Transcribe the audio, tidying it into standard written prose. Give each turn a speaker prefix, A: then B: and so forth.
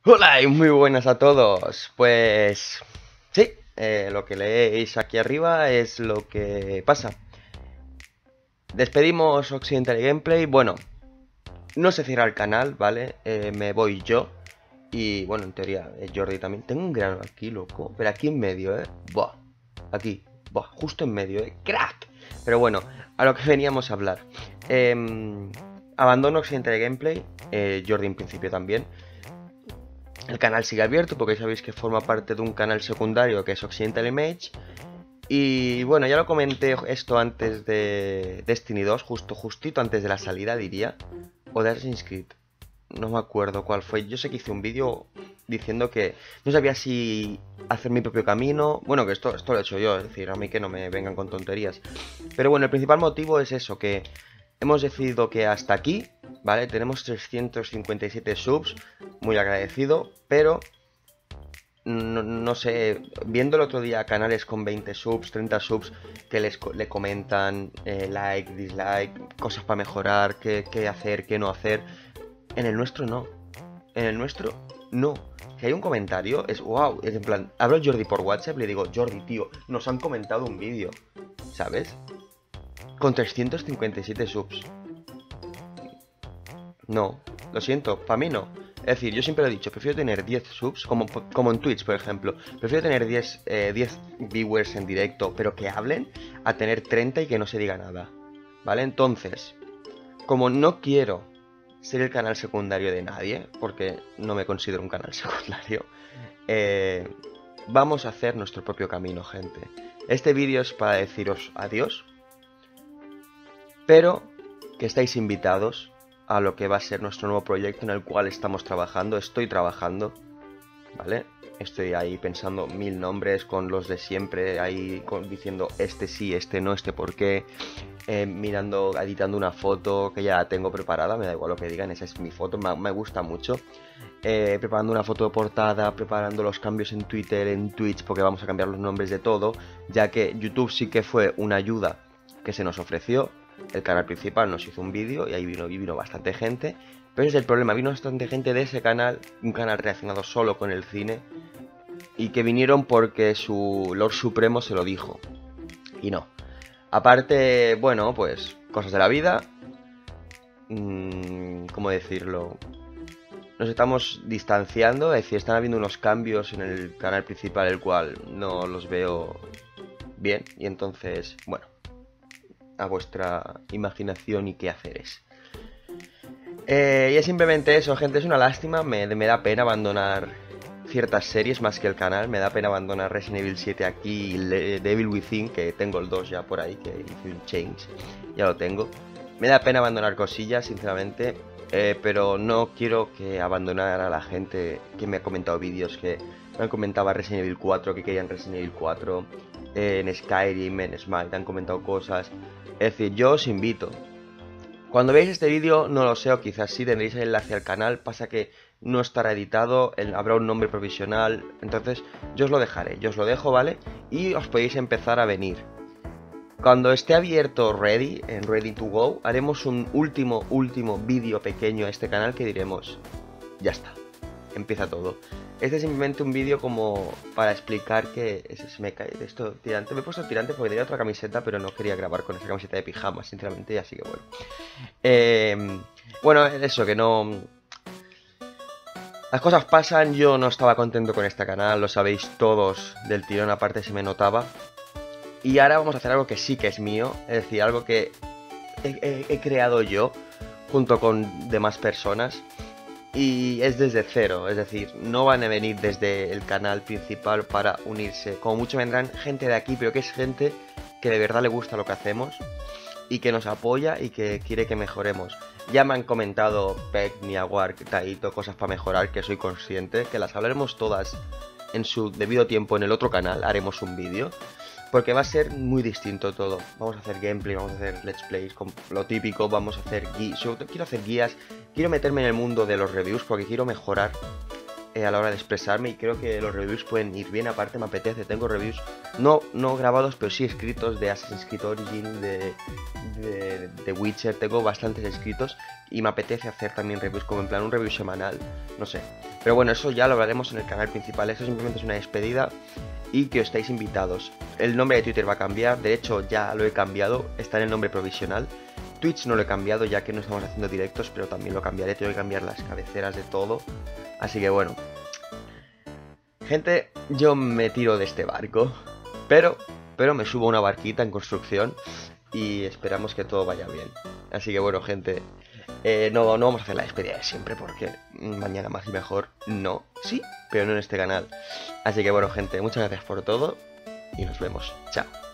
A: Hola y muy buenas a todos. Pues sí, lo que leéis aquí arriba es lo que pasa. Despedimos Occidental Gameplay. Bueno, no se cierra el canal, ¿vale? Me voy yo. Y bueno, en teoría, Jordi también. Tengo un grano aquí, loco. Pero aquí en medio, ¿eh? Buah. Aquí. Buah, justo en medio, ¿eh? ¡Crack! Pero bueno, a lo que veníamos a hablar. Abandono Occidental Gameplay. Jordi en principio también. El canal sigue abierto porque sabéis que forma parte de un canal secundario que es Occidental Image. Y bueno, ya lo comenté esto antes de Destiny 2, justito antes de la salida, diría. O de Assassin's Creed. No me acuerdo cuál fue. Yo sé que hice un vídeo diciendo que no sabía si hacer mi propio camino. Bueno, que esto lo he hecho yo, es decir, a mí que no me vengan con tonterías. Pero bueno, el principal motivo es eso, que hemos decidido que hasta aquí, ¿vale? Tenemos 357 subs, muy agradecido, pero no sé, viendo el otro día canales con 20 subs, 30 subs, que le comentan like, dislike, cosas para mejorar, qué hacer, qué no hacer. En el nuestro no. En el nuestro no. Si hay un comentario, es wow. Es en plan, hablo a Jordi por WhatsApp y le digo, Jordi, tío, nos han comentado un vídeo. ¿Sabes? Con 357 subs. No, lo siento, para mí no. Es decir, yo siempre lo he dicho, prefiero tener 10 subs, como en Twitch, por ejemplo. Prefiero tener 10 viewers en directo, pero que hablen, a tener 30 y que no se diga nada. ¿Vale? Entonces, como no quiero ser el canal secundario de nadie, porque no me considero un canal secundario, vamos a hacer nuestro propio camino, gente. Este vídeo es para deciros adiós, pero que estáis invitados a lo que va a ser nuestro nuevo proyecto en el cual estamos trabajando. Estoy trabajando, ¿vale? Estoy ahí pensando 1000 nombres con los de siempre, ahí diciendo este sí, este no, este por qué, mirando, editando una foto que ya la tengo preparada, me da igual lo que digan, esa es mi foto, me gusta mucho. Preparando una foto de portada, preparando los cambios en Twitter, en Twitch, porque vamos a cambiar los nombres de todo, ya que YouTube sí que fue una ayuda que se nos ofreció. El canal principal nos hizo un vídeo y ahí vino bastante gente. Pero ese es el problema, vino bastante gente de ese canal, un canal relacionado solo con el cine, y que vinieron porque su Lord Supremo se lo dijo. Y no. Aparte, bueno, pues cosas de la vida. ¿Cómo decirlo? Nos estamos distanciando, es decir, están habiendo unos cambios en el canal principal, el cual no los veo bien. Y entonces, bueno, a vuestra imaginación y qué haceres. Y es simplemente eso, gente, es una lástima, me da pena abandonar ciertas series más que el canal, me da pena abandonar Resident Evil 7 aquí y Devil Within, que tengo el 2 ya por ahí, que hice un change, ya lo tengo. Me da pena abandonar cosillas, sinceramente, pero no quiero que abandonar a la gente que me ha comentado vídeos, que me han comentado Resident Evil 4, que querían Resident Evil 4, en Skyrim, en Smite, han comentado cosas. Es decir, yo os invito. Cuando veáis este vídeo, no lo sé, o quizás sí tendréis el enlace al canal, pasa que no estará editado, habrá un nombre provisional, entonces yo os lo dejaré, yo os lo dejo, ¿vale? Y os podéis empezar a venir. Cuando esté abierto Ready, en Ready to Go, haremos un último vídeo pequeño a este canal que diremos, ya está, empieza todo. Este es simplemente un vídeo como para explicar que se me cae de esto tirante. Me he puesto tirante porque tenía otra camiseta, pero no quería grabar con esa camiseta de pijama, sinceramente, así que bueno. Bueno, eso, que no... Las cosas pasan, yo no estaba contento con este canal, lo sabéis todos del tirón, aparte se me notaba. Y ahora vamos a hacer algo que sí que es mío, es decir, algo que he creado yo, junto con demás personas. Y es desde cero, es decir, no van a venir desde el canal principal para unirse. Como mucho vendrán gente de aquí, pero que es gente que de verdad le gusta lo que hacemos y que nos apoya y que quiere que mejoremos. Ya me han comentado Peck, Niaguar, Taito, cosas para mejorar, que soy consciente, que las hablaremos todas en su debido tiempo en el otro canal, haremos un vídeo. Porque va a ser muy distinto todo. Vamos a hacer gameplay, vamos a hacer let's plays, lo típico, vamos a hacer guías. Quiero hacer guías, quiero meterme en el mundo de los reviews porque quiero mejorar a la hora de expresarme y creo que los reviews pueden ir bien. Aparte me apetece, tengo reviews no grabados, pero sí escritos de Assassin's Creed Origin, de Witcher, tengo bastantes escritos y me apetece hacer también reviews, como en plan un review semanal, no sé. Pero bueno, eso ya lo hablaremos en el canal principal, eso simplemente es una despedida y que os estáis invitados. El nombre de Twitter va a cambiar, de hecho ya lo he cambiado, está en el nombre provisional. Twitch no lo he cambiado ya que no estamos haciendo directos, pero también lo cambiaré, tengo que cambiar las cabeceras de todo. Así que bueno. Gente, yo me tiro de este barco, pero me subo a una barquita en construcción y esperamos que todo vaya bien. Así que bueno, gente, no vamos a hacer la despedida de siempre porque mañana más y mejor no. Sí, pero no en este canal. Así que bueno, gente, muchas gracias por todo y nos vemos. Chao.